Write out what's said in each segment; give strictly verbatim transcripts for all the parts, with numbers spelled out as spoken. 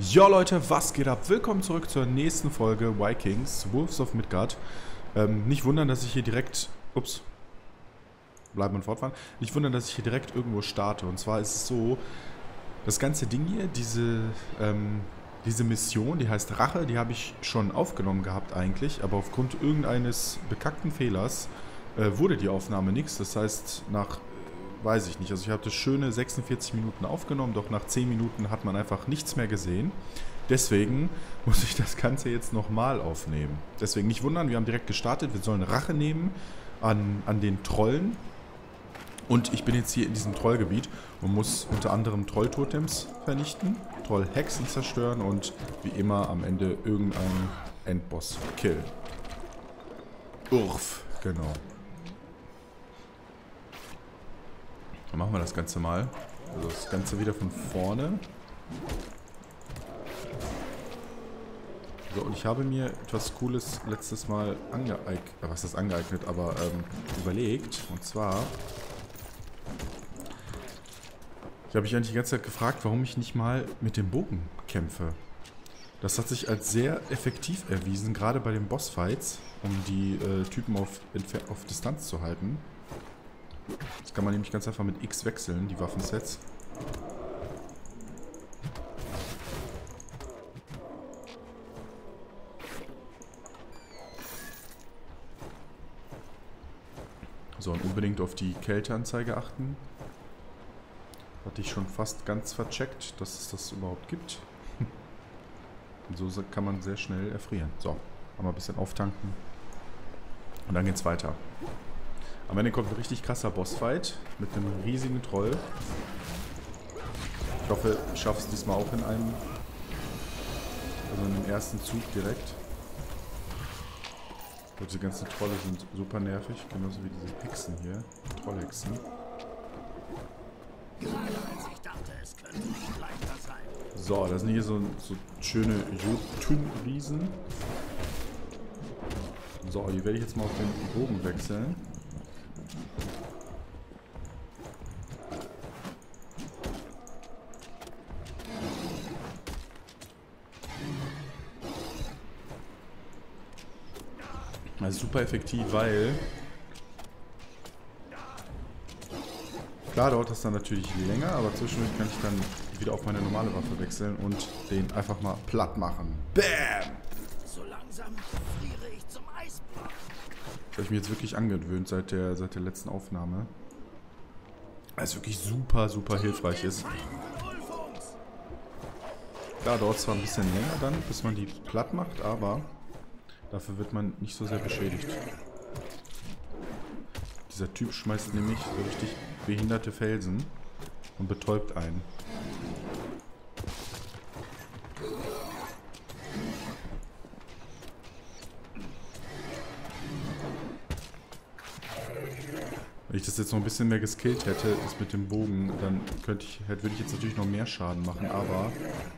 Jo Leute, was geht ab? Willkommen zurück zur nächsten Folge Vikings, Wolves of Midgard. Ähm, nicht wundern, dass ich hier direkt... Ups. Bleiben und fortfahren. Nicht wundern, dass ich hier direkt irgendwo starte. Und zwar ist es so, das ganze Ding hier, diese, ähm, diese Mission, die heißt Rache, die habe ich schon aufgenommen gehabt eigentlich. Aber aufgrund irgendeines bekackten Fehlers äh, wurde die Aufnahme nichts. Das heißt, nach... Weiß ich nicht. Also ich habe das schöne sechsundvierzig Minuten aufgenommen, doch nach zehn Minuten hat man einfach nichts mehr gesehen. Deswegen muss ich das Ganze jetzt nochmal aufnehmen. Deswegen nicht wundern, wir haben direkt gestartet. Wir sollen Rache nehmen an, an den Trollen. Und ich bin jetzt hier in diesem Trollgebiet und muss unter anderem Trolltotems vernichten, Trollhexen zerstören und wie immer am Ende irgendeinen Endboss killen. Urf, genau. Dann machen wir das Ganze mal. Also das Ganze wieder von vorne. So, und ich habe mir etwas Cooles letztes Mal angeeignet, was ist angeeignet, aber ähm, überlegt. Und zwar, ich habe mich eigentlich die ganze Zeit gefragt, warum ich nicht mal mit dem Bogen kämpfe. Das hat sich als sehr effektiv erwiesen, gerade bei den Bossfights, um die äh, Typen auf, auf Distanz zu halten. Das kann man nämlich ganz einfach mit X wechseln, die Waffensets. So, und unbedingt auf die Kälteanzeige achten. Hatte ich schon fast ganz vercheckt, dass es das überhaupt gibt. Und so kann man sehr schnell erfrieren. So, haben wir ein bisschen auftanken. Und dann geht's weiter. Am Ende kommt ein richtig krasser Bossfight mit einem riesigen Troll. Ich hoffe, ich schaffe es diesmal auch in einem, also in dem ersten Zug direkt. Diese ganzen Trolle sind super nervig, genauso wie diese Hexen hier, Trollhexen. So, das sind hier so, so schöne Jotun-Riesen. So, die werde ich jetzt mal auf den Bogen wechseln. Das ist super effektiv, weil klar dauert das dann natürlich länger, aber zwischendurch kann ich dann wieder auf meine normale Waffe wechseln und den einfach mal platt machen. Bam! So langsam friere ich zum Eisblock. Das habe ich mir jetzt wirklich angewöhnt seit der, seit der letzten Aufnahme. Weil es wirklich super, super hilfreich ist. Klar, dauert zwar ein bisschen länger dann, bis man die platt macht, aber dafür wird man nicht so sehr beschädigt. Dieser Typ schmeißt nämlich so richtig behinderte Felsen und betäubt einen. Wenn ich das jetzt noch ein bisschen mehr geskillt hätte, ist mit dem Bogen, dann könnte ich, würde ich jetzt natürlich noch mehr Schaden machen, aber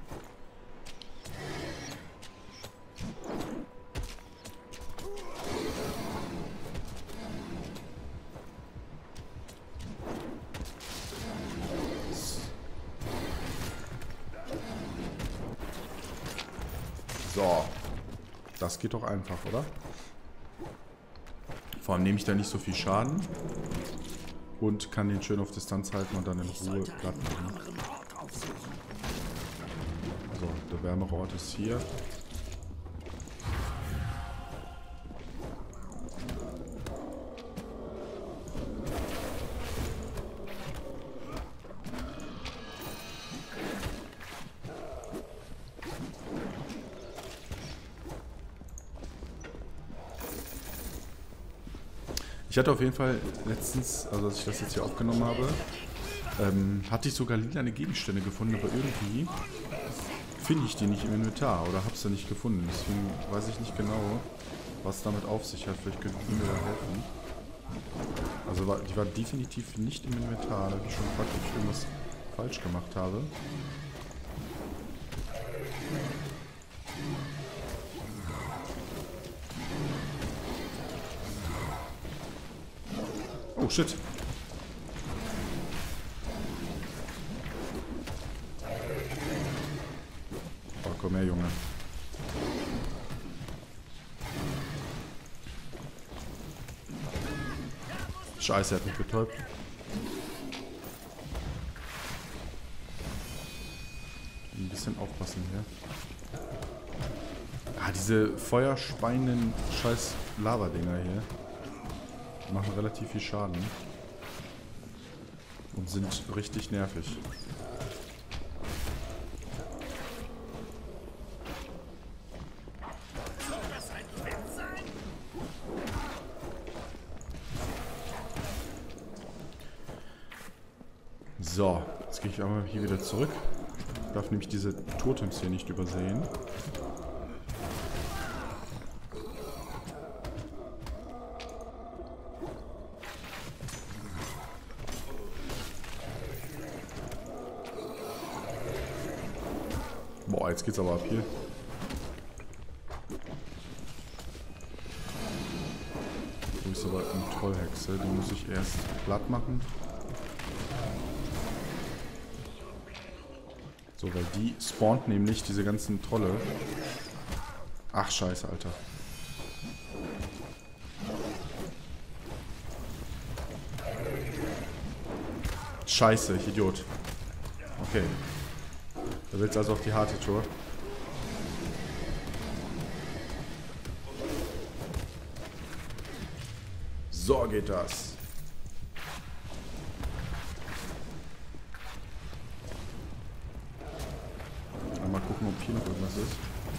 so, das geht doch einfach, oder? Vor allem nehme ich da nicht so viel Schaden und kann den schön auf Distanz halten und dann in Ruhe platt machen. So, der wärmere Ort ist hier. Ich hatte auf jeden Fall letztens, also als ich das jetzt hier aufgenommen habe, ähm, hatte ich sogar lilane Gegenstände gefunden, aber irgendwie finde ich die nicht im Inventar oder habe sie nicht gefunden. Deswegen weiß ich nicht genau, was damit auf sich hat. Vielleicht könnten die mir da helfen. Also war, die war definitiv nicht im Inventar. Da habe ich schon gefragt, ob ich irgendwas falsch gemacht habe. Oh shit. Komm her, Junge. Scheiße, er hat mich betäubt. Ein bisschen aufpassen hier. Ah, diese feuerspeienden scheiß Lava-Dinger hier machen relativ viel Schaden. Und sind richtig nervig. So, jetzt gehe ich einmal hier wieder zurück. Ich darf nämlich diese Totems hier nicht übersehen. Boah, jetzt geht's aber ab hier. Hier ist aber eine Trollhexe, die muss ich erst platt machen. So, weil die spawnt nämlich diese ganzen Trolle. Ach, scheiße, Alter. Scheiße, ich Idiot. Okay. Da willst du also auf die harte Tour. So geht das. Mal gucken, ob hier noch irgendwas ist.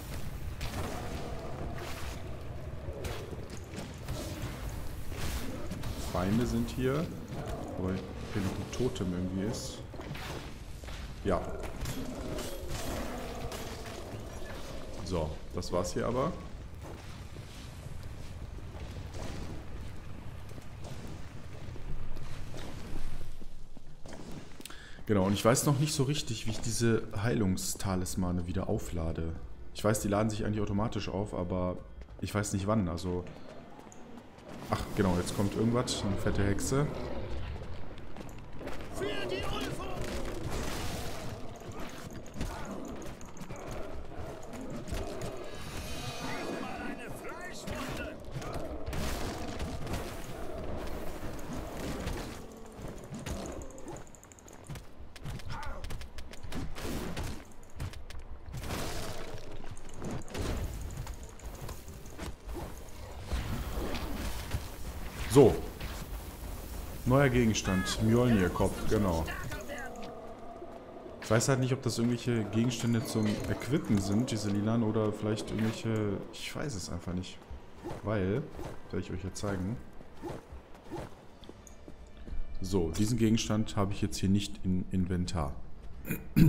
Feinde sind hier. Aber hier noch ein Totem irgendwie ist. Ja. So, das war's hier aber. Genau, und ich weiß noch nicht so richtig, wie ich diese Heilungstalismane wieder auflade. Ich weiß, die laden sich eigentlich automatisch auf, aber ich weiß nicht wann, also... Ach, genau, jetzt kommt irgendwas, eine fette Hexe. Für die Ulfung! Mal eine Fleischwunde! So. Neuer Gegenstand. Mjolnir-Kopf, genau. Ich weiß halt nicht, ob das irgendwelche Gegenstände zum Equippen sind, diese lilan, oder vielleicht irgendwelche... Ich weiß es einfach nicht. Weil, werde ich euch ja zeigen. So, diesen Gegenstand habe ich jetzt hier nicht im Inventar. Ich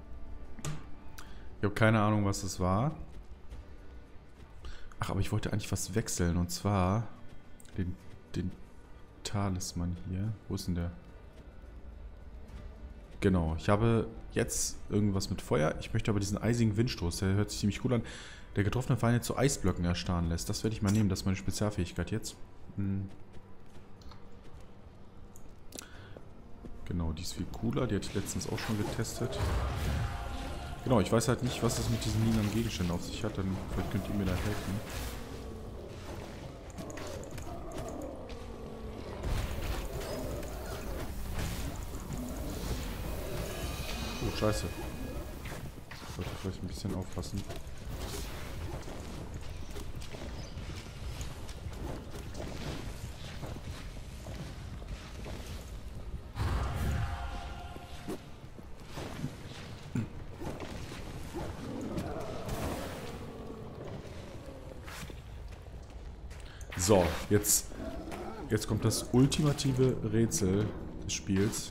habe keine Ahnung, was das war. Ach, aber ich wollte eigentlich was wechseln, und zwar den, den Talisman hier. Wo ist denn der? Genau, ich habe jetzt irgendwas mit Feuer. Ich möchte aber diesen eisigen Windstoß, der hört sich ziemlich cool an, der getroffene Feinde zu Eisblöcken erstarren lässt. Das werde ich mal nehmen, das ist meine Spezialfähigkeit jetzt. Hm. Genau, die ist viel cooler, die hatte ich letztens auch schon getestet. Genau, ich weiß halt nicht, was es mit diesen lilanen Gegenständen auf sich hat, dann vielleicht könnt ihr mir da helfen. Oh, scheiße. Ich sollte vielleicht ein bisschen aufpassen. So, jetzt, jetzt kommt das ultimative Rätsel des Spiels.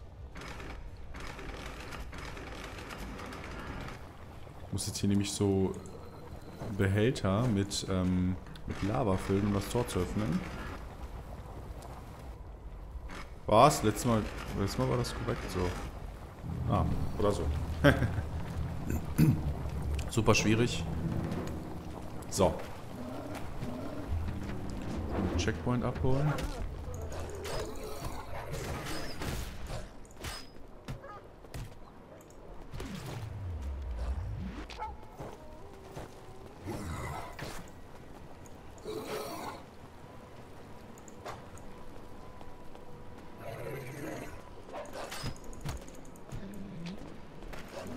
Ich muss jetzt hier nämlich so Behälter mit, ähm, mit Lava füllen, um das Tor zu öffnen. Was? Letztes Mal, letztes Mal war das korrekt so. Ah, oder so. Super schwierig. So. Checkpoint abholen.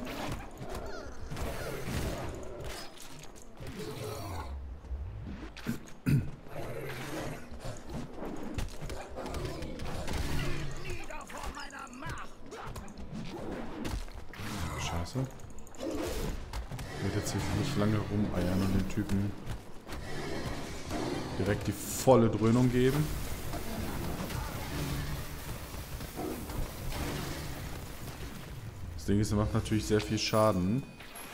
Scheiße. Ich werde jetzt hier nicht lange rumeiern und den Typen direkt die volle Dröhnung geben. Das Ding ist, er macht natürlich sehr viel Schaden.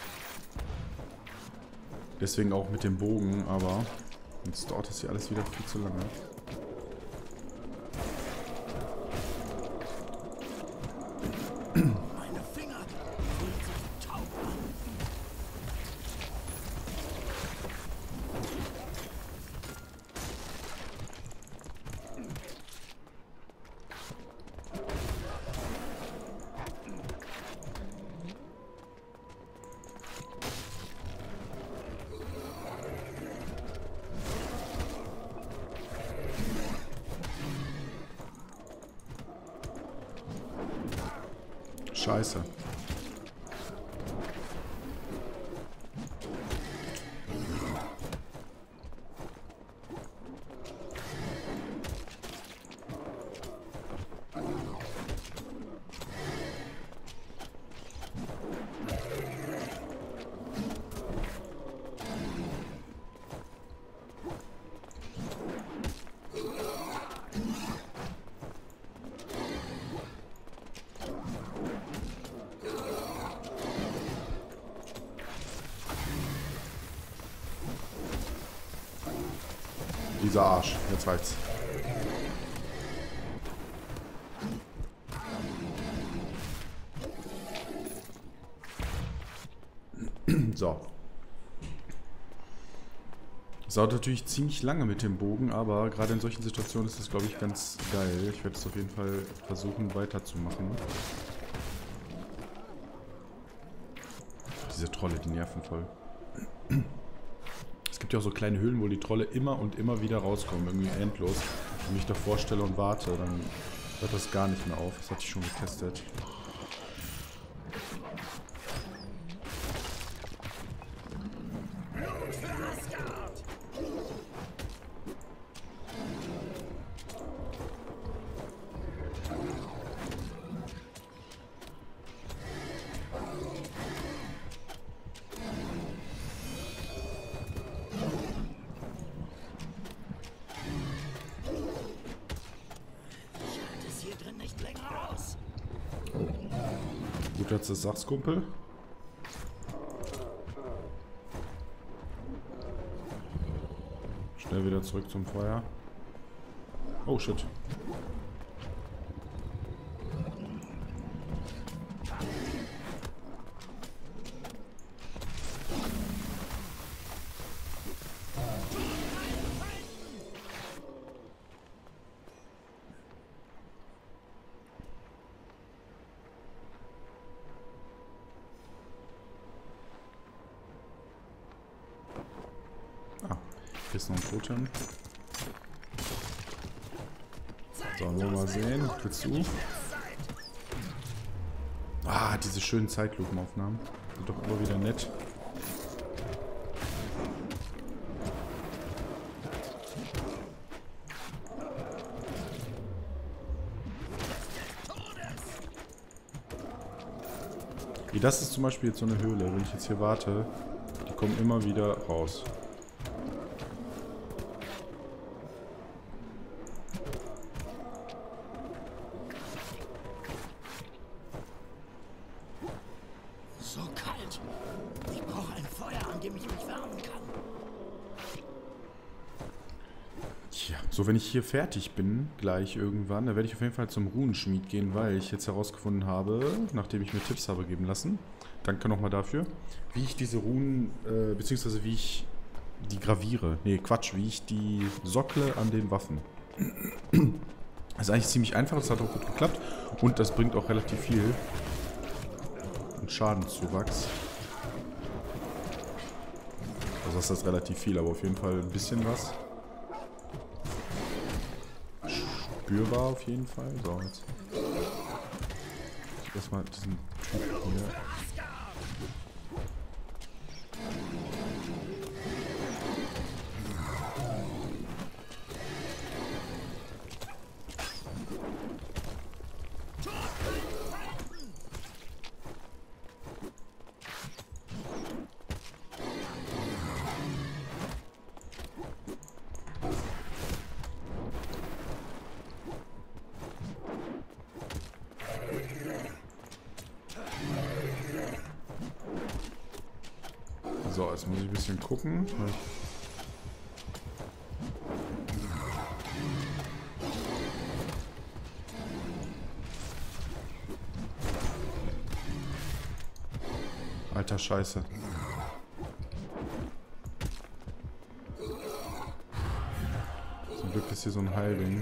Deswegen auch mit dem Bogen, aber jetzt dauert das hier alles wieder viel zu lange. Meine Finger fühlen sich taub an. Scheiße. Dieser Arsch. Jetzt reicht's. So. Es dauert natürlich ziemlich lange mit dem Bogen, aber gerade in solchen Situationen ist das, glaube ich, ganz geil. Ich werde es auf jeden Fall versuchen weiterzumachen. Diese Trolle, die nerven voll. Es gibt ja auch so kleine Höhlen, wo die Trolle immer und immer wieder rauskommen, irgendwie endlos. Wenn ich mich da vorstelle und warte, dann hört das gar nicht mehr auf. Das hatte ich schon getestet. Gut, dass du das sagst, Kumpel. Schnell wieder zurück zum Feuer. Oh, shit. Hier ist noch ein Totem. So, wollen wir mal sehen. Willst du? Ah, diese schönen Zeitlupenaufnahmen. Sind doch immer wieder nett. Wie das ist zum Beispiel jetzt so eine Höhle. Wenn ich jetzt hier warte, die kommen immer wieder raus. So kalt. Ich brauche ein Feuer, an dem ich mich wärmen kann. Tja, so wenn ich hier fertig bin, gleich irgendwann, da werde ich auf jeden Fall zum Runenschmied gehen, weil ich jetzt herausgefunden habe, nachdem ich mir Tipps habe geben lassen, danke nochmal dafür, wie ich diese Runen, äh, beziehungsweise wie ich die graviere. Nee, Quatsch, wie ich die sockle an den Waffen. Das ist eigentlich ziemlich einfach, das hat auch gut geklappt und das bringt auch relativ viel. Und Schadenszuwachs. Also das ist relativ viel, aber auf jeden Fall ein bisschen was. Spürbar auf jeden Fall. So, jetzt. Erstmal diesen Typ hier. So, jetzt muss ich ein bisschen gucken. Alter Scheiße. Zum Glück ist hier so ein Heilding.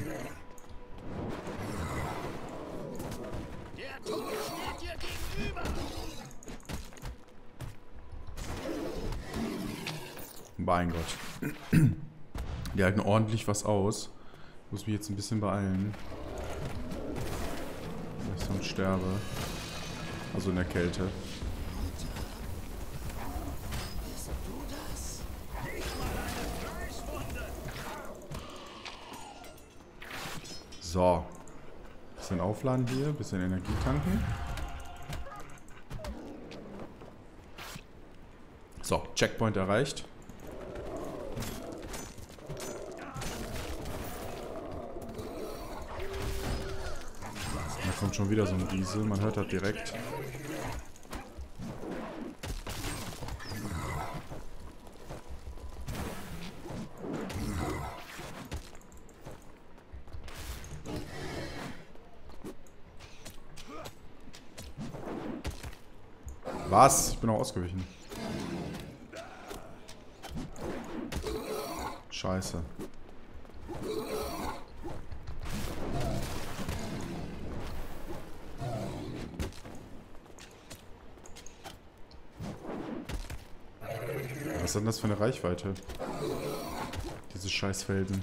Mein Gott. Die halten ordentlich was aus. Ich muss mich jetzt ein bisschen beeilen. Dass ich sonst sterbe. Also in der Kälte. So. Bisschen aufladen hier, bisschen Energie tanken. So, Checkpoint erreicht. Da kommt schon wieder so ein Riese, man hört das direkt. Was? Ich bin auch ausgewichen. Scheiße. Was ist denn das für eine Reichweite? Diese Scheißfelsen.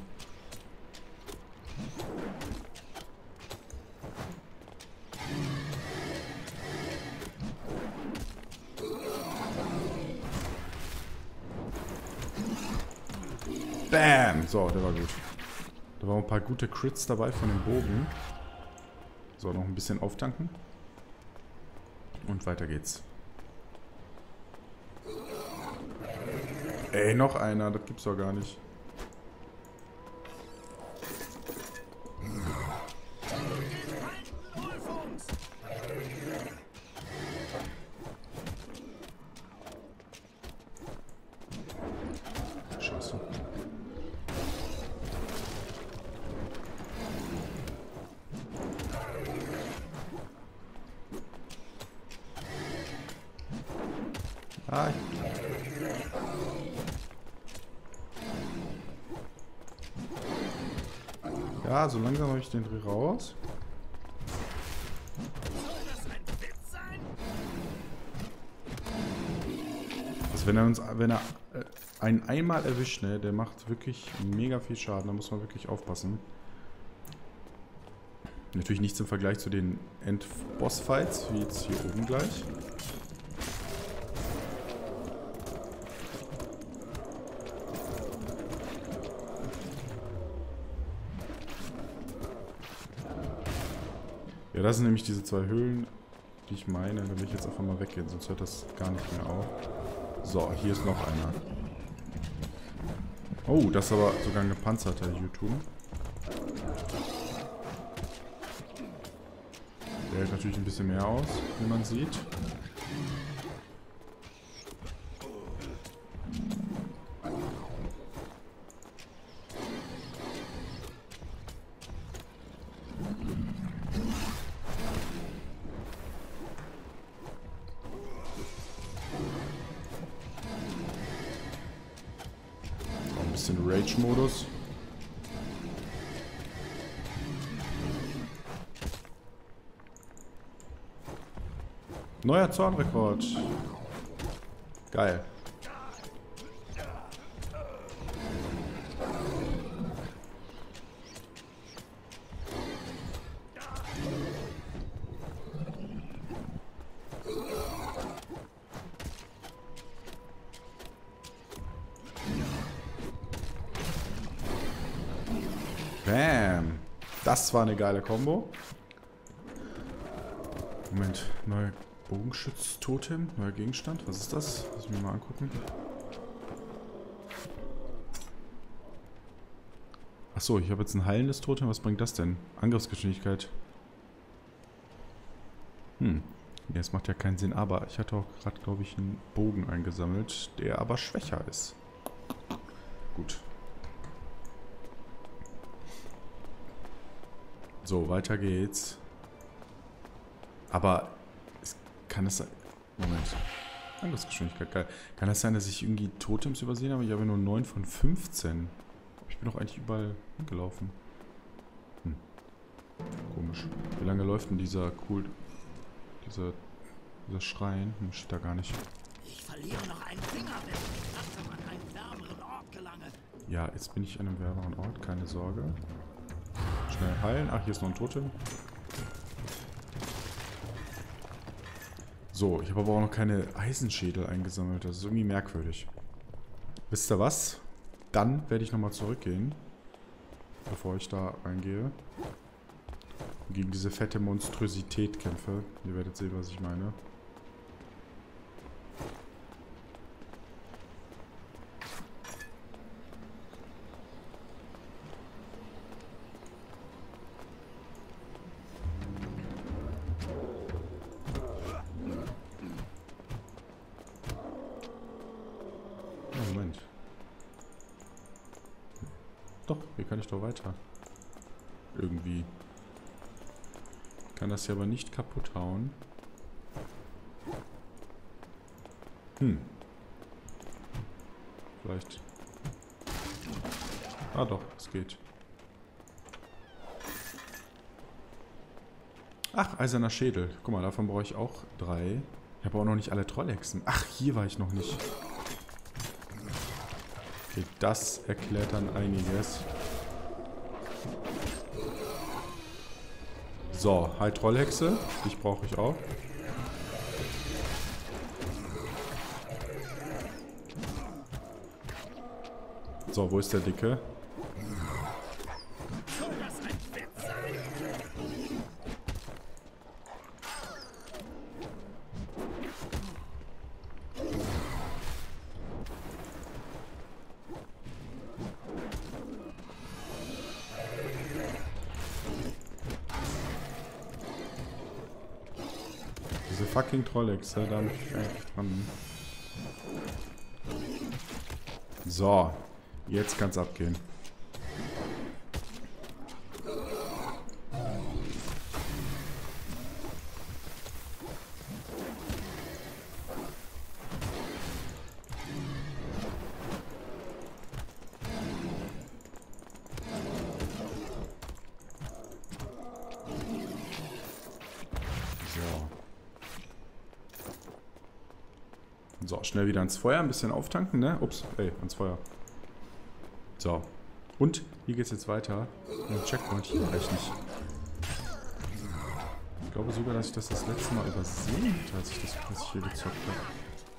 Bam! So, der war gut. Da waren ein paar gute Crits dabei von dem Bogen. So, noch ein bisschen auftanken. Und weiter geht's. Ey, noch einer. Das gibt's doch gar nicht. Scheiße. Ah, ja, so langsam habe ich den Dreh raus. Also wenn er uns, wenn er äh, einen einmal erwischt, ne, der macht wirklich mega viel Schaden. Da muss man wirklich aufpassen. Natürlich nichts im Vergleich zu den End-Boss-Fights, wie jetzt hier oben gleich. Ja, das sind nämlich diese zwei Höhlen, die ich meine. Da will ich jetzt einfach mal weggehen, sonst hört das gar nicht mehr auf. So, hier ist noch einer. Oh, das ist aber sogar ein gepanzerter YouTube. Der hält natürlich ein bisschen mehr aus, wie man sieht. Rage-Modus. Neuer Zornrekord. Geil. Bam. Das war eine geile Kombo. Moment, neuer Bogenschütz-Totem, neuer Gegenstand. Was ist das? Lass mich mal angucken. Achso, ich habe jetzt ein heilendes Totem. Was bringt das denn? Angriffsgeschwindigkeit. Hm. Nee, es macht ja keinen Sinn, aber ich hatte auch gerade, glaube ich, einen Bogen eingesammelt, der aber schwächer ist. Gut. So, weiter geht's. Aber es kann es sein... Moment. Angriffsgeschwindigkeit, geil. Kann das sein, dass ich irgendwie Totems übersehen habe? Ich habe nur neun von fünfzehn. Ich bin doch eigentlich überall hingelaufen. Hm. Komisch. Wie lange läuft denn dieser cool... Dieser... Dieser Schrein? Hm, steht da gar nicht. Ich verliere noch einen Finger, wenn ich langsam an einen wärmeren Ort gelange. Ja, jetzt bin ich an einem wärmeren Ort, keine Sorge. Schnell heilen. Ach, hier ist noch ein Totem. So, ich habe aber auch noch keine Eisenschädel eingesammelt. Das ist irgendwie merkwürdig. Wisst ihr was? Dann werde ich nochmal zurückgehen, bevor ich da reingehe. Und gegen diese fette Monstrosität kämpfe. Ihr werdet sehen, was ich meine. Moment. Doch, hier kann ich doch weiter. Irgendwie. Ich kann das hier aber nicht kaputt hauen. Hm. Vielleicht. Ah doch, es geht. Ach, eiserner Schädel. Guck mal, davon brauche ich auch drei. Ich habe auch noch nicht alle Trollhexen. Ach, hier war ich noch nicht. Okay, das erklärt dann einiges. So, halt Trollhexe. Dich brauche ich auch. So, wo ist der Dicke? Diese fucking Trollhexe, da bin ich eigentlich dran. So, jetzt kann's abgehen. So, schnell wieder ans Feuer, ein bisschen auftanken, ne? Ups, ey, ans Feuer. So. Und, hier geht's jetzt weiter. Ein Checkpoint, hier reicht nicht. Ich glaube sogar, dass ich das das letzte Mal übersehen hatte, als ich das was ich hier gezockt habe.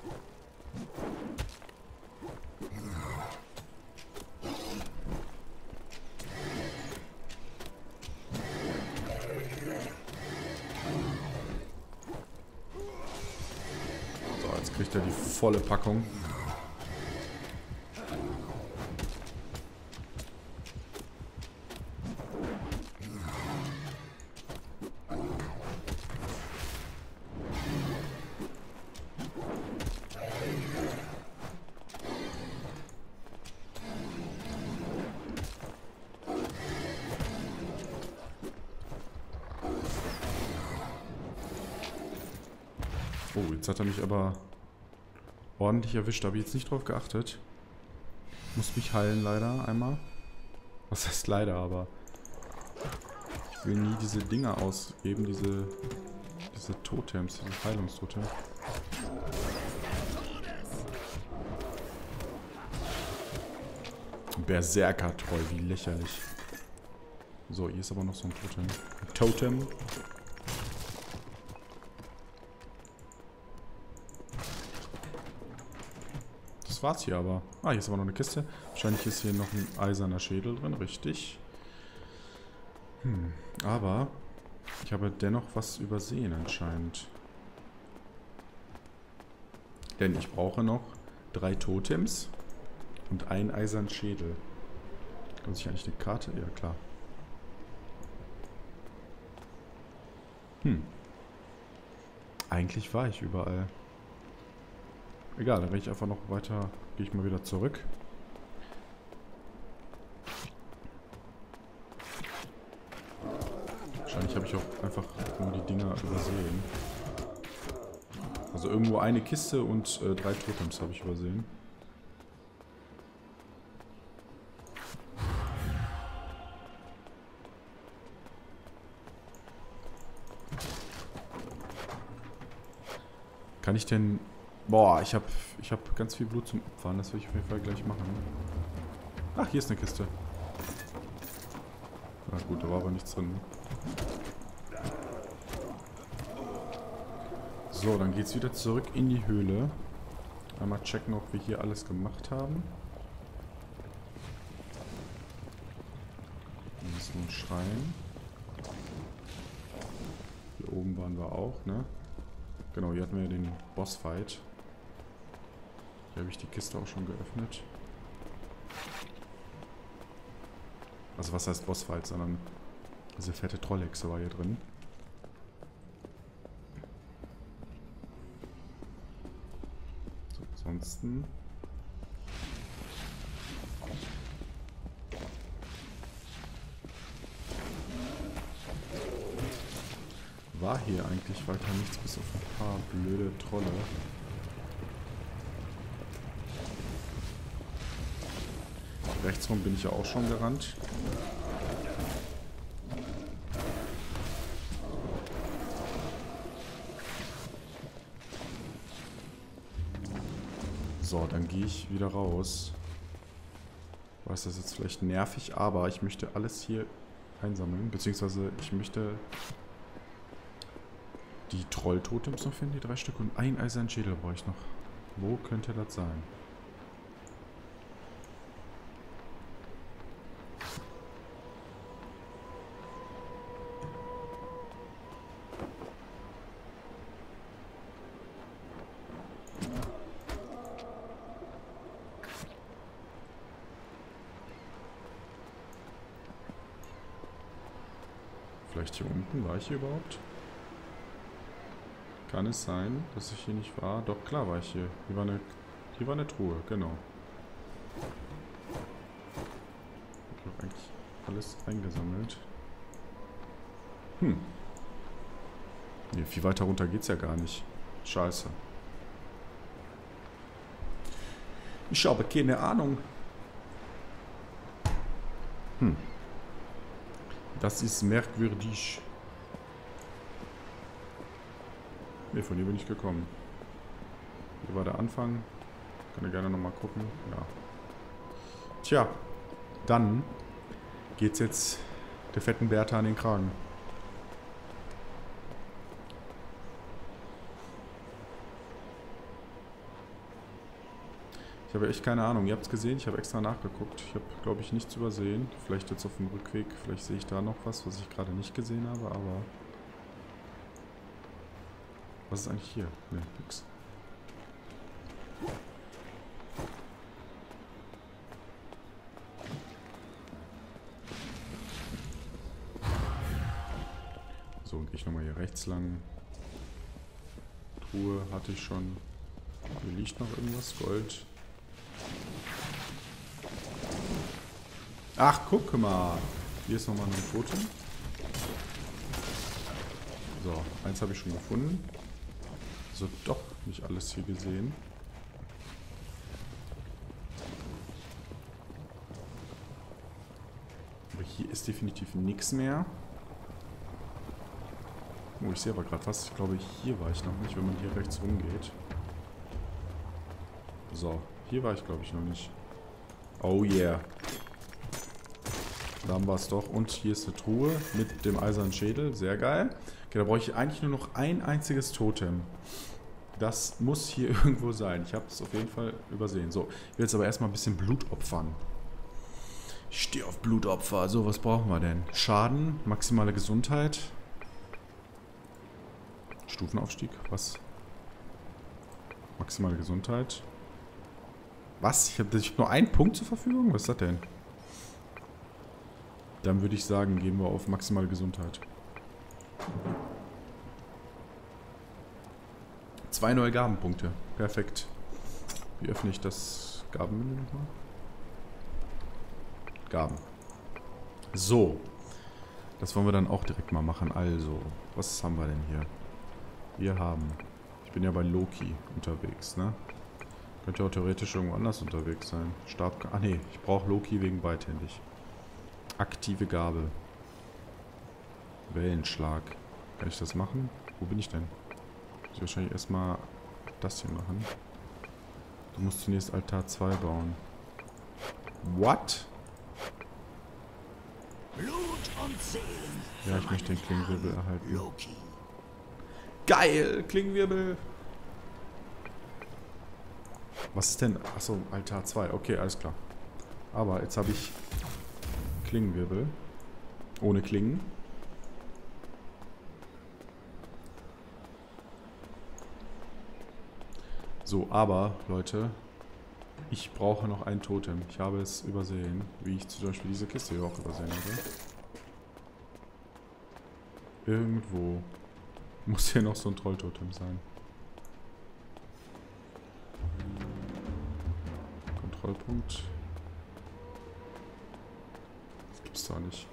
Kriegt er die volle Packung. Oh, jetzt hat er mich aber ordentlich erwischt, habe ich jetzt nicht drauf geachtet. Muss mich heilen leider einmal. Was heißt leider, aber ich will nie diese Dinger ausgeben, diese diese Totems, diese Heilungstotems. Berserker-Troll, wie lächerlich. So, hier ist aber noch so ein Totem. Ein Totem. Das war's hier aber. Ah, hier ist aber noch eine Kiste. Wahrscheinlich ist hier noch ein eiserner Schädel drin, richtig. Hm, aber ich habe dennoch was übersehen anscheinend. Denn ich brauche noch drei Totems und einen eisernen Schädel. Muss ich eigentlich eine Karte? Ja, klar. Hm. Eigentlich war ich überall. Egal, dann gehe ich einfach noch weiter. Gehe ich mal wieder zurück. Wahrscheinlich habe ich auch einfach nur die Dinger übersehen. Also irgendwo eine Kiste und äh, drei Totems habe ich übersehen. Kann ich denn... Boah, ich habe ich hab ganz viel Blut zum Opfern. Das will ich auf jeden Fall gleich machen. Ach, hier ist eine Kiste. Na gut, da war aber nichts drin. So, dann geht's wieder zurück in die Höhle. Einmal checken, ob wir hier alles gemacht haben. Hier ist nur ein Schrein. Hier oben waren wir auch, ne? Genau, hier hatten wir den Bossfight. Hier habe ich die Kiste auch schon geöffnet. Also was heißt Bossfight, sondern diese fette Trollhexe war hier drin. So, ansonsten... War hier eigentlich weiter nichts, bis auf ein paar blöde Trolle. Rechtsrum bin ich ja auch schon gerannt. So, dann gehe ich wieder raus. Ich weiß, das ist jetzt vielleicht nervig, aber ich möchte alles hier einsammeln. Beziehungsweise ich möchte die Troll-Totems noch finden, die drei Stück. Und ein eisernen Schädel brauche ich noch. Wo könnte das sein? Vielleicht hier unten? War ich hier überhaupt? Kann es sein, dass ich hier nicht war? Doch, klar war ich hier. Hier war eine, hier war eine Truhe, genau. Ich habe eigentlich alles eingesammelt. Hm. Nee, viel weiter runter geht's ja gar nicht. Scheiße. Ich habe keine Ahnung. Hm. Das ist merkwürdig. Ne, von hier bin ich gekommen. Hier war der Anfang. Kann ich gerne nochmal gucken. Ja. Tja, dann geht's jetzt der fetten Bertha an den Kragen. Ich habe echt keine Ahnung. Ihr habt es gesehen, ich habe extra nachgeguckt. Ich habe, glaube ich, nichts übersehen. Vielleicht jetzt auf dem Rückweg, vielleicht sehe ich da noch was, was ich gerade nicht gesehen habe, aber... Was ist eigentlich hier? Ne, nix. So, gehe ich nochmal hier rechts lang. Truhe hatte ich schon. Hier liegt noch irgendwas. Gold. Ach, guck mal. Hier ist nochmal ein Totem. So, eins habe ich schon gefunden. Also doch nicht alles hier gesehen. Aber hier ist definitiv nichts mehr. Oh, ich sehe aber gerade was. Ich glaube, hier war ich noch nicht, wenn man hier rechts rumgeht. So, hier war ich, glaube ich, noch nicht. Oh yeah. Da haben wir es doch. Und hier ist eine Truhe mit dem eisernen Schädel. Sehr geil. Okay, da brauche ich eigentlich nur noch ein einziges Totem. Das muss hier irgendwo sein. Ich habe es auf jeden Fall übersehen. So, ich will jetzt aber erstmal ein bisschen Blut opfern. Ich stehe auf Blutopfer. So, was brauchen wir denn? Schaden, maximale Gesundheit. Stufenaufstieg, was? Maximale Gesundheit. Was? Ich habe hab nur einen Punkt zur Verfügung? Was ist das denn? Dann würde ich sagen, gehen wir auf maximale Gesundheit. Zwei neue Gabenpunkte. Perfekt. Wie öffne ich das Gabenmenü nochmal? Gaben. So. Das wollen wir dann auch direkt mal machen. Also, was haben wir denn hier? Wir haben... Ich bin ja bei Loki unterwegs, ne? Könnte ja auch theoretisch irgendwo anders unterwegs sein. Stab... Ah ne, ich brauche Loki wegen beidhändig. Aktive Gabel. Wellenschlag. Kann ich das machen? Wo bin ich denn? Muss ich wahrscheinlich erstmal das hier machen. Du musst zunächst Altar zwei bauen. What? Blut und Seelen. Ja, ich möchte den Klingenwirbel erhalten. Loki. Geil! Klingenwirbel! Was ist denn? Achso, Altar zwei. Okay, alles klar. Aber jetzt habe ich Klingenwirbel. Ohne Klingen. So, aber, Leute, ich brauche noch ein Totem. Ich habe es übersehen, wie ich zum Beispiel diese Kiste hier auch übersehen habe. Irgendwo muss hier noch so ein Trolltotem sein. Kontrollpunkt. Das gibt's doch nicht.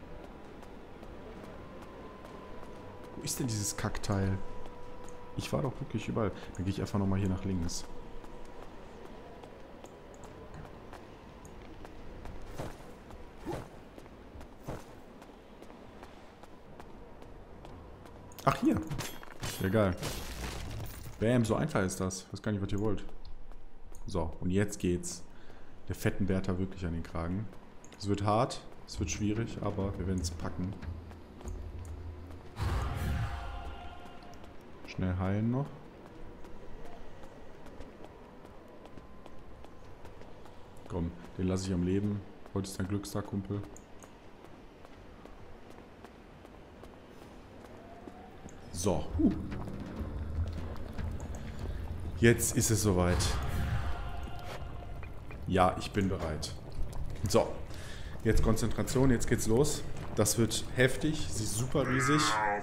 Wo ist denn dieses Kackteil? Ich war doch wirklich überall. Dann gehe ich einfach nochmal hier nach links. Ach, hier. Ja, geil. Bam, so einfach ist das. Ich weiß gar nicht, was ihr wollt. So, und jetzt geht's der fetten Wärter wirklich an den Kragen. Es wird hart, es wird schwierig, aber wir werden es packen. Schnell heilen noch. Komm, den lasse ich am Leben. Heute ist dein Glückstag, Kumpel. So. Huh. Jetzt ist es soweit. Ja, ich bin bereit. So. Jetzt Konzentration, jetzt geht's los. Das wird heftig, sie ist super riesig.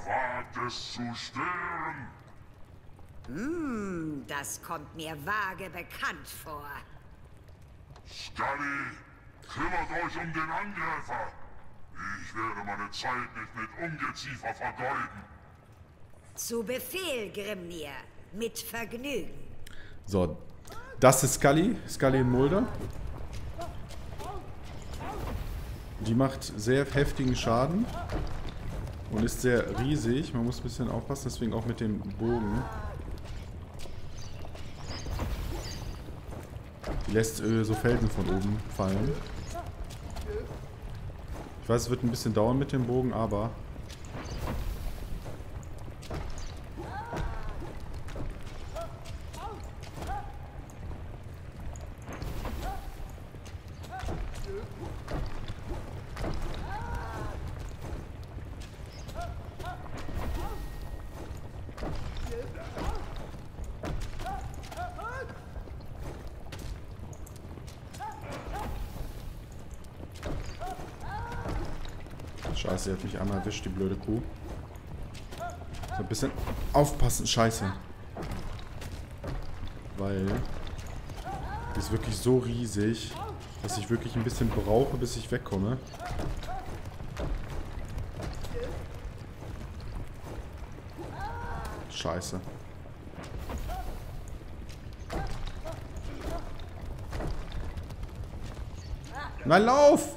Hm, das kommt mir vage bekannt vor. Scully, kümmert euch um den Angreifer. Ich werde meine Zeit nicht mit Ungeziefer vergeuden. Zu Befehl, Grimnir. Mit Vergnügen. So, das ist Scully. Scully in Mulder. Die macht sehr heftigen Schaden. Und ist sehr riesig. Man muss ein bisschen aufpassen, deswegen auch mit dem Bogen. Die lässt äh, so Felsen von oben fallen. Ich weiß, es wird ein bisschen dauern mit dem Bogen, aber... Scheiße, sie hat mich einmal erwischt, die blöde Kuh. So, ein bisschen aufpassen, scheiße. Weil die ist wirklich so riesig, dass ich wirklich ein bisschen brauche, bis ich wegkomme. Scheiße. Nein, lauf!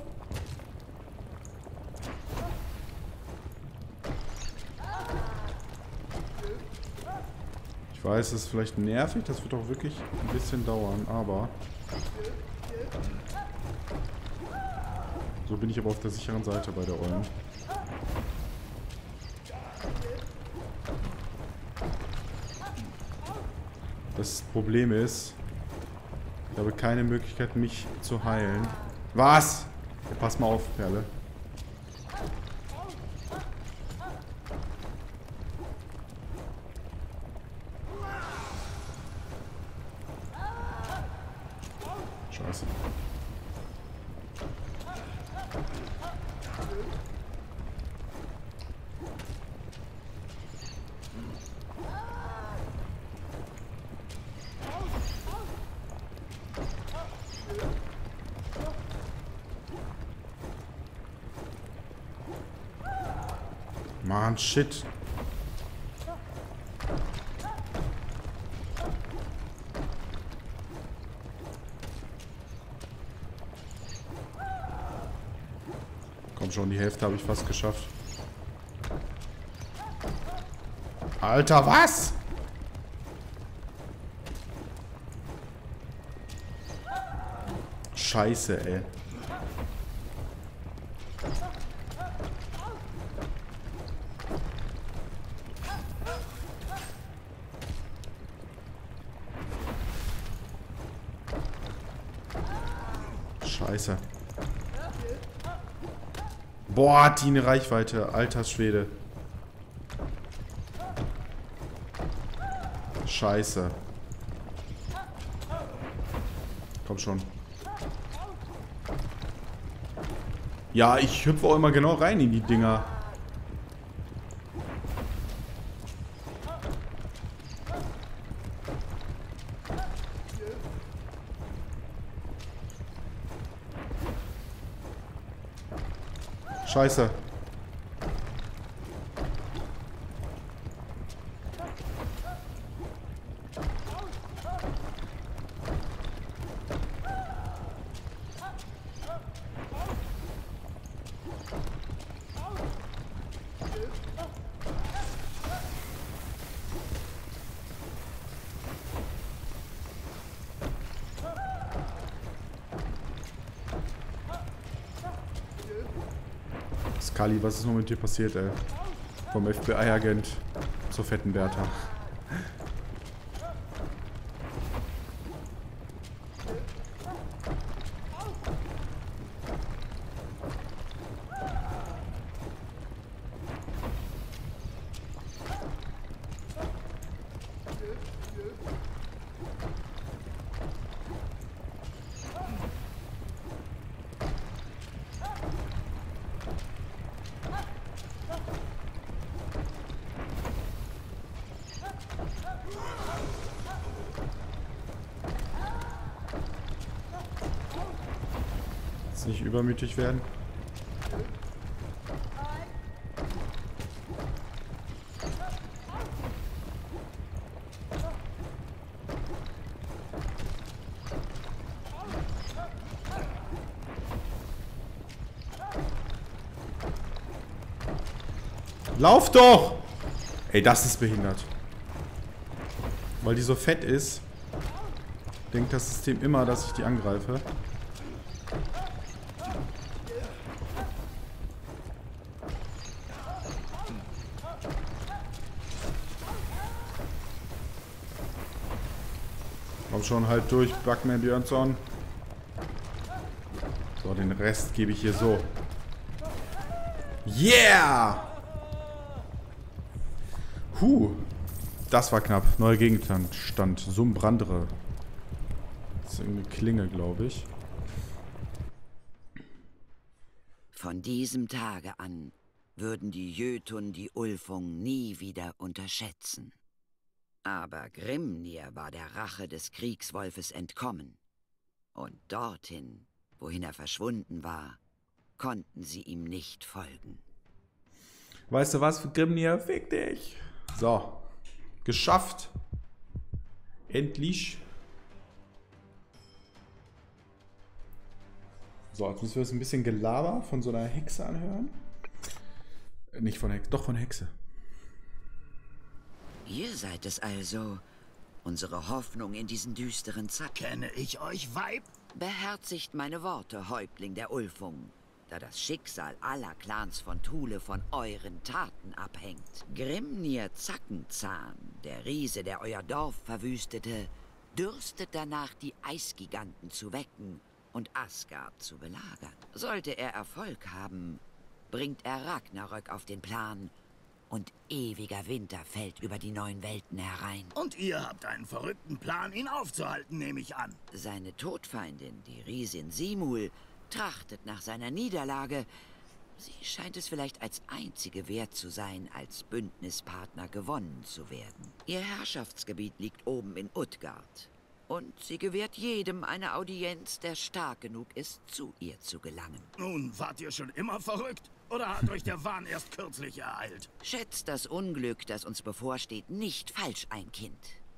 Ich weiß, es ist vielleicht nervig, das wird auch wirklich ein bisschen dauern, aber so bin ich aber auf der sicheren Seite bei der Eulen. Das Problem ist, ich habe keine Möglichkeit, mich zu heilen. Was? Ja, pass mal auf, Perle. Scheiße. Mann, shit. Komm schon, die Hälfte habe ich fast geschafft. Alter, was? Scheiße, ey. Scheiße. Boah, hat die eine Reichweite. Alter Schwede. Scheiße. Komm schon. Ja, ich hüpfe auch immer genau rein in die Dinger. Scheiße. Scully, was ist noch mit dir passiert, ey? Vom F B I-Agent zur fetten Bertha. Nicht übermütig werden. Lauf doch! Ey, das ist behindert. Weil die so fett ist, denkt das System immer, dass ich die angreife. Komm schon, halt durch, Bugman Björnsson. So, den Rest gebe ich hier so. Yeah! Huh, das war knapp. Neuer Gegenstand. Sumbrandre. Das ist irgendeine Klinge, glaube ich. Von diesem Tage an würden die Jötun die Ulfung nie wieder unterschätzen. Aber Grimnir war der Rache des Kriegswolfes entkommen. Und dorthin, wohin er verschwunden war, konnten sie ihm nicht folgen. Weißt du was, Grimnir? Fick dich! So. Geschafft. Endlich. So, jetzt müssen wir uns ein bisschen Gelaber von so einer Hexe anhören. Nicht von Hexe, doch von Hexe. Ihr seid es also, unsere Hoffnung in diesen düsteren Zeiten. Kenne ich euch, Weib? Beherzigt meine Worte, Häuptling der Ulfung, da das Schicksal aller Clans von Thule von euren Taten abhängt. Grimnir Zackenzahn, der Riese, der euer Dorf verwüstete, dürstet danach, die Eisgiganten zu wecken und Asgard zu belagern. Sollte er Erfolg haben, bringt er Ragnarök auf den Plan und ewiger Winter fällt über die neuen Welten herein. Und ihr habt einen verrückten Plan, ihn aufzuhalten, nehme ich an. Seine Todfeindin, die Riesin Simul, trachtet nach seiner Niederlage. Sie scheint es vielleicht als einzige wert zu sein, als Bündnispartner gewonnen zu werden. Ihr Herrschaftsgebiet liegt oben in Utgard. Und sie gewährt jedem eine Audienz, der stark genug ist, zu ihr zu gelangen. Nun, wart ihr schon immer verrückt? Oder hat euch der Wahn erst kürzlich ereilt? Schätzt das Unglück, das uns bevorsteht, nicht falsch ein, Kind.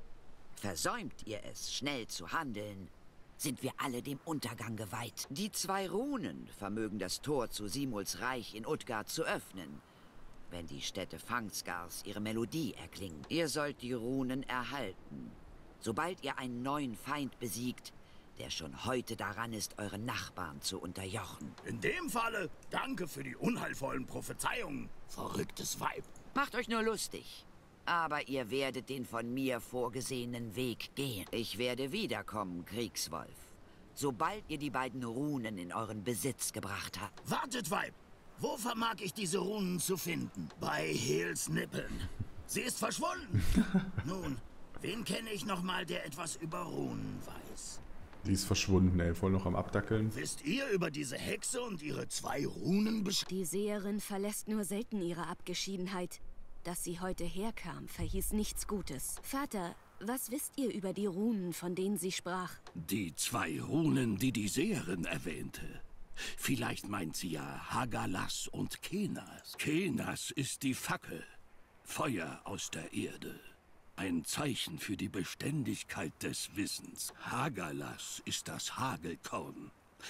Versäumt ihr es, schnell zu handeln, sind wir alle dem Untergang geweiht. Die zwei Runen vermögen das Tor zu Simuls Reich in Utgard zu öffnen, wenn die Städte Fangskars ihre Melodie erklingen. Ihr sollt die Runen erhalten, sobald ihr einen neuen Feind besiegt, der schon heute daran ist, euren Nachbarn zu unterjochen. In dem Falle, danke für die unheilvollen Prophezeiungen, verrücktes Weib. Macht euch nur lustig. Aber ihr werdet den von mir vorgesehenen Weg gehen. Ich werde wiederkommen, Kriegswolf, sobald ihr die beiden Runen in euren Besitz gebracht habt. Wartet, Weib! Wo vermag ich diese Runen zu finden? Bei Hels Nippeln. Sie ist verschwunden. Nun, wen kenne ich noch mal, der etwas über Runen weiß? Die ist verschwunden, ey, voll noch am Abdackeln. Wisst ihr über diese Hexe und ihre zwei Runen Bescheid? Die Seherin verlässt nur selten ihre Abgeschiedenheit. Dass sie heute herkam, verhieß nichts Gutes. Vater, was wisst ihr über die Runen, von denen sie sprach? Die zwei Runen, die die Seherin erwähnte. Vielleicht meint sie ja Hagalas und Kenas. Kenas ist die Fackel, Feuer aus der Erde. Ein Zeichen für die Beständigkeit des Wissens. Hagalas ist das Hagelkorn,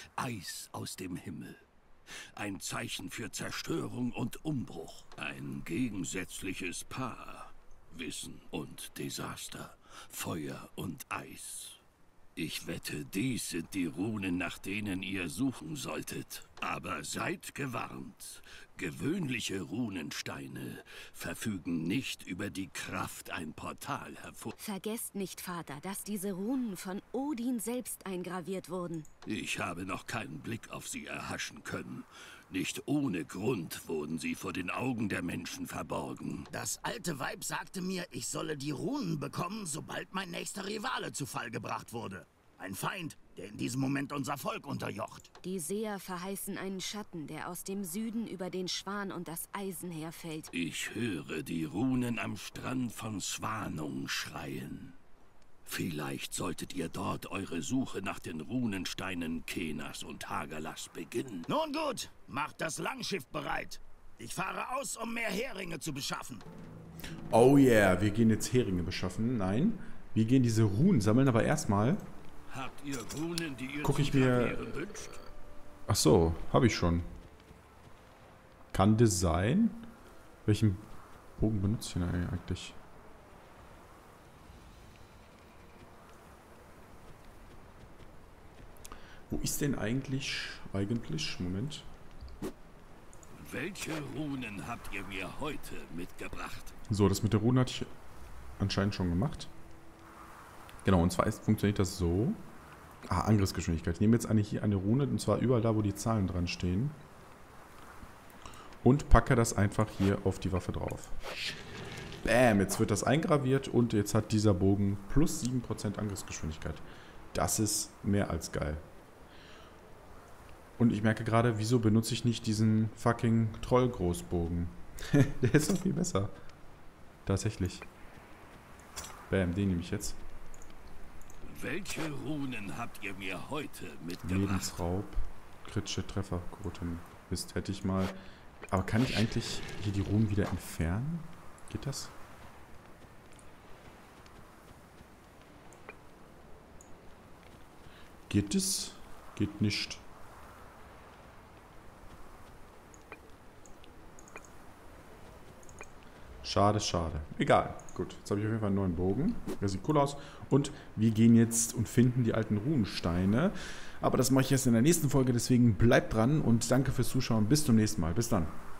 Eis aus dem Himmel. Ein Zeichen für Zerstörung und Umbruch. Ein gegensätzliches Paar. Wissen und Desaster. Feuer und Eis. Ich wette, dies sind die Runen, nach denen ihr suchen solltet. Aber seid gewarnt. Gewöhnliche Runensteine verfügen nicht über die Kraft, ein Portal hervor... Vergesst nicht, Vater, dass diese Runen von Odin selbst eingraviert wurden. Ich habe noch keinen Blick auf sie erhaschen können. Nicht ohne Grund wurden sie vor den Augen der Menschen verborgen. Das alte Weib sagte mir, ich solle die Runen bekommen, sobald mein nächster Rivale zu Fall gebracht wurde. Ein Feind, der in diesem Moment unser Volk unterjocht. Die Seher verheißen einen Schatten, der aus dem Süden über den Schwan und das Eisen herfällt. Ich höre die Runen am Strand von Svanung schreien. Vielleicht solltet ihr dort eure Suche nach den Runensteinen Kenas und Hagalas beginnen. Nun gut, macht das Langschiff bereit. Ich fahre aus, um mehr Heringe zu beschaffen. Oh yeah, wir gehen jetzt Heringe beschaffen. Nein, wir gehen diese Runen sammeln, aber erstmal... Habt ihr Runen, die ihr guck ich zu mir... gravieren wünscht? Ach so, habe ich schon. Kann das sein? Welchen Bogen benutze ich denn eigentlich? Wo ist denn eigentlich... Eigentlich? Moment. Welche Runen habt ihr mir heute mitgebracht? So, das mit der Rune hatte ich anscheinend schon gemacht. Genau, und zwar ist, funktioniert das so. Ah, Angriffsgeschwindigkeit. Ich nehme jetzt eine, hier eine Rune, und zwar überall da, wo die Zahlen dran stehen. Und packe das einfach hier auf die Waffe drauf. Bam, jetzt wird das eingraviert und jetzt hat dieser Bogen plus sieben Prozent Angriffsgeschwindigkeit. Das ist mehr als geil. Und ich merke gerade, wieso benutze ich nicht diesen fucking Trollgroßbogen? Der ist doch viel besser. Tatsächlich. Bam, den nehme ich jetzt. Welche Runen habt ihr mir heute mitgebracht? Lebensraub, kritische Trefferquote. Mist, hätte ich mal... Aber kann ich eigentlich hier die Runen wieder entfernen? Geht das? Geht es? Geht nicht. Schade, schade. Egal. Gut, jetzt habe ich auf jeden Fall einen neuen Bogen. Der sieht cool aus. Und wir gehen jetzt und finden die alten Runensteine. Aber das mache ich erst in der nächsten Folge, deswegen bleibt dran und danke fürs Zuschauen. Bis zum nächsten Mal. Bis dann.